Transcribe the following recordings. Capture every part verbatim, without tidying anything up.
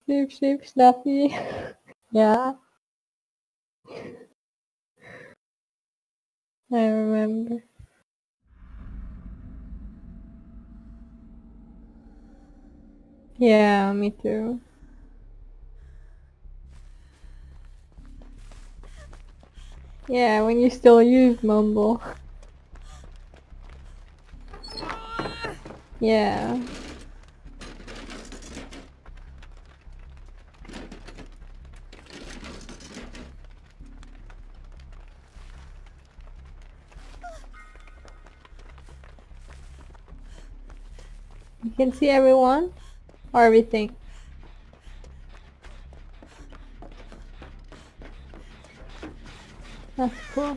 Sheep, sheep, Snuffy. Yeah, I remember. Yeah, me too. Yeah, when you still use Mumble. Yeah. You can see everyone? Or everything? That's cool.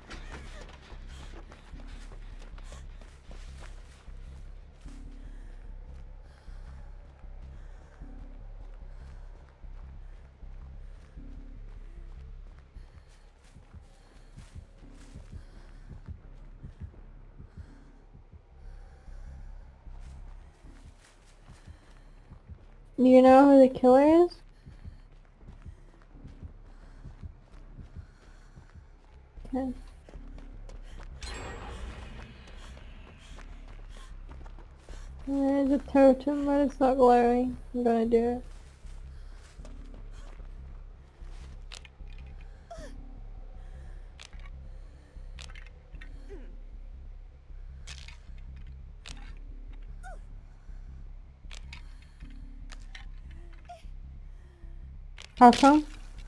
Do you know who the killer is? Okay. There's a totem, but it's not glowing. I'm gonna do it. How come?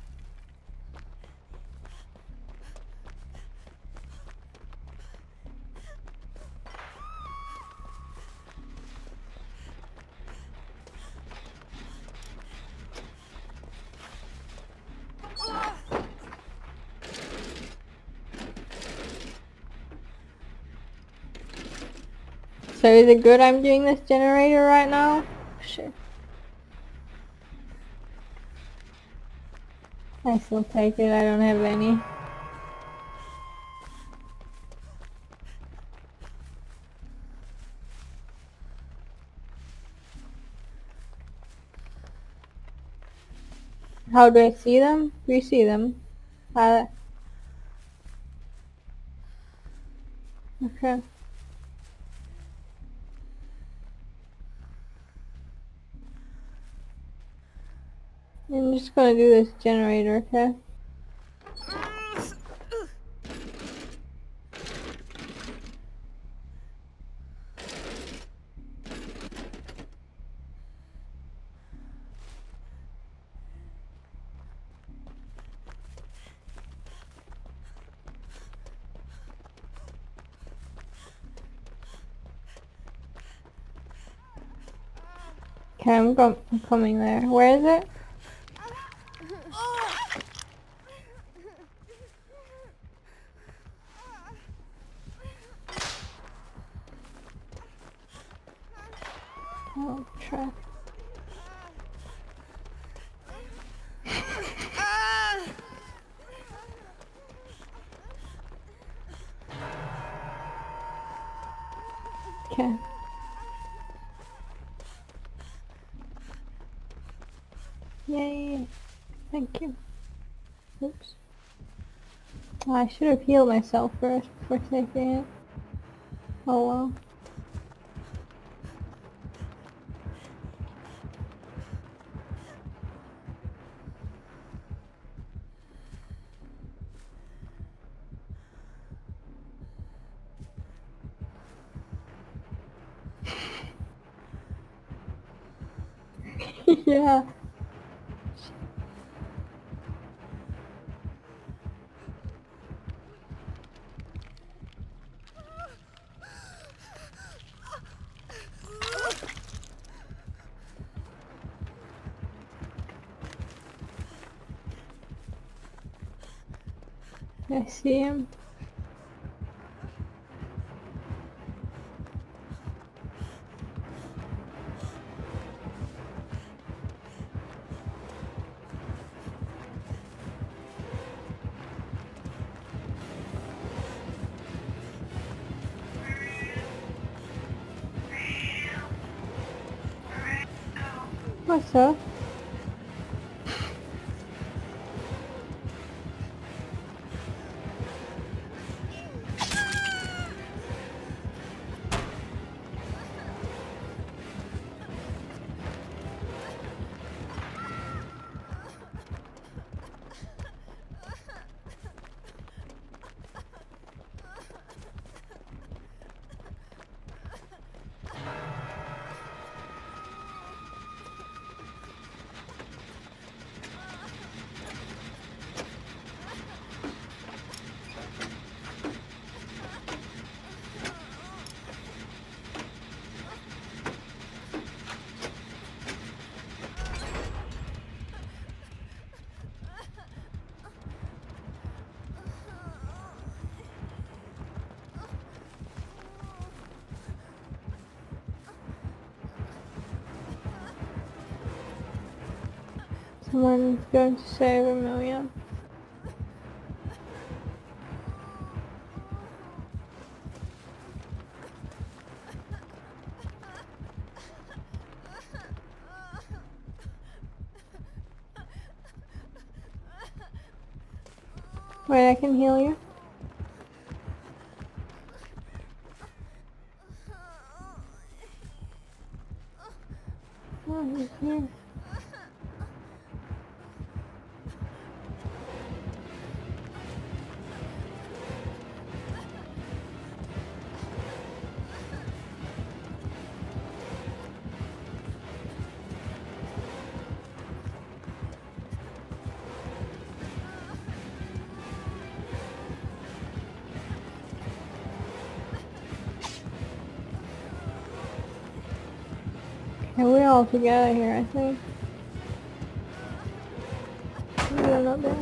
So is it good I'm doing this generator right now? Shit. I still take it, I don't have any. How do I see them? Do you see them? Uh, okay. I'm just gonna do this generator, okay? Okay, I'm, go I'm coming there. Where is it? Oh, track. Okay. Yay. Thank you. Oops. I should have healed myself first before taking it. Oh well. Yeah. I see him. What's up? Someone's going to save Amelia. Wait, I can heal you. Oh, he's here. Okay, we're all together here, I think. They're not there.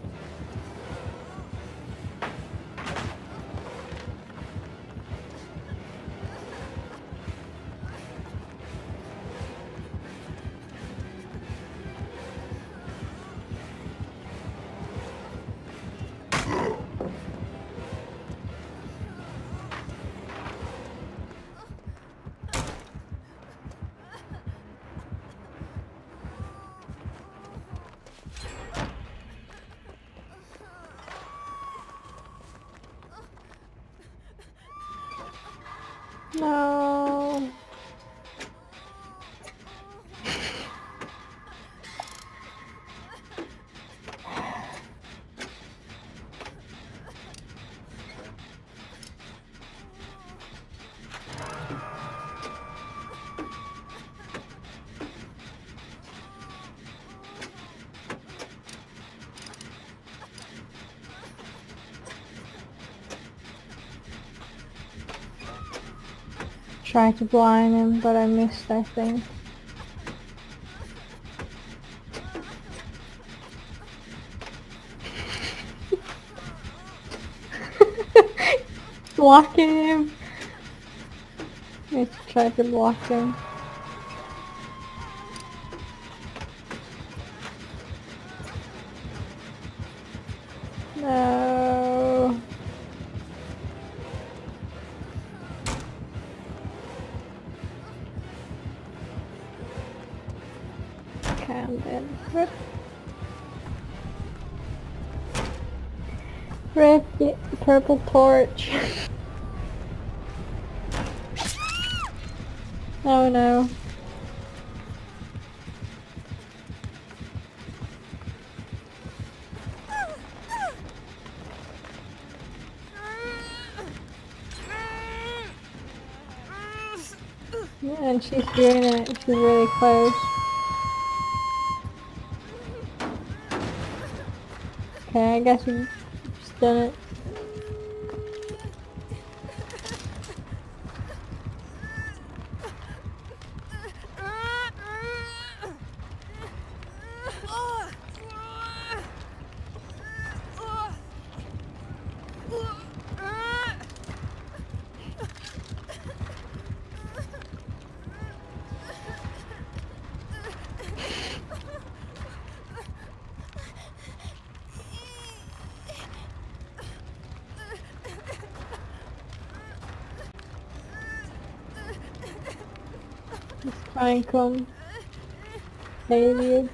No. Tried to blind him, but I missed, I think. Blocking him. I tried to block him. No. Okay, I'm dead. Rip. Rip the purple torch. Oh no. Yeah, and she's doing it. She's really close. Okay, I guess we've just done it. Let's try and come save you.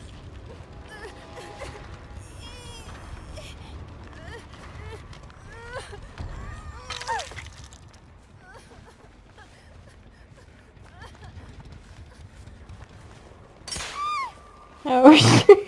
Oh shit.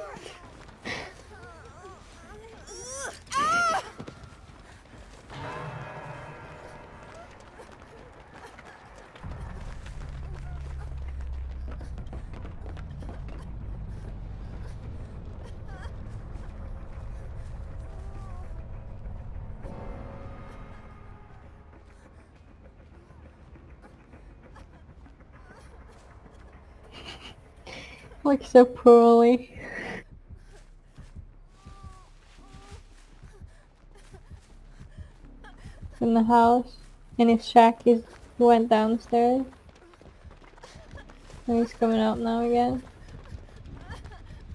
Like so poorly. In the house. In his shack, he's, he went downstairs. And he's coming out now again.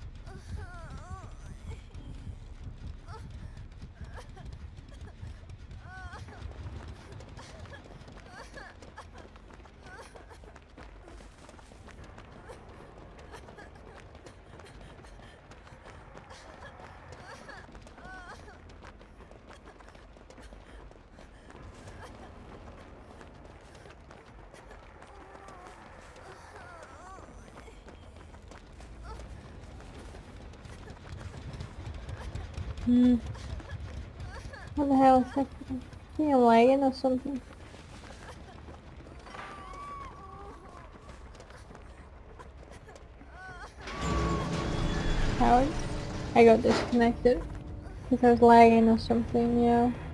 Hmm. What the hell is happening? I think I'm lagging or something. How? I got disconnected because I was lagging or something, yeah.